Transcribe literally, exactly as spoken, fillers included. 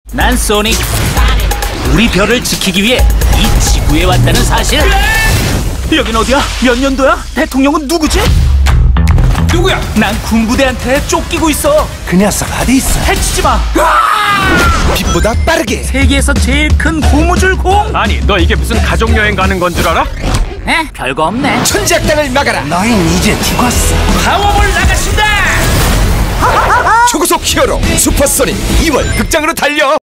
난 소닉. 우리 별을 지키기 위해 이 지구에 왔다는 사실. 여긴 어디야? 몇 년도야? 대통령은 누구지? 누구야? 난 군부대한테 쫓기고 있어. 그 녀석 어디 있어? 해치지 마. 빛보다 빠르게. 세계에서 제일 큰 고무줄 공. 아니, 너 이게 무슨 가족여행 가는 건 줄 알아? 에? 별거 없네. 천지악당을 막아라. 너흰 이제 죽었어. 파워볼 나가신다. 초고속 히어로 슈퍼소닉 이월 극장으로 달려.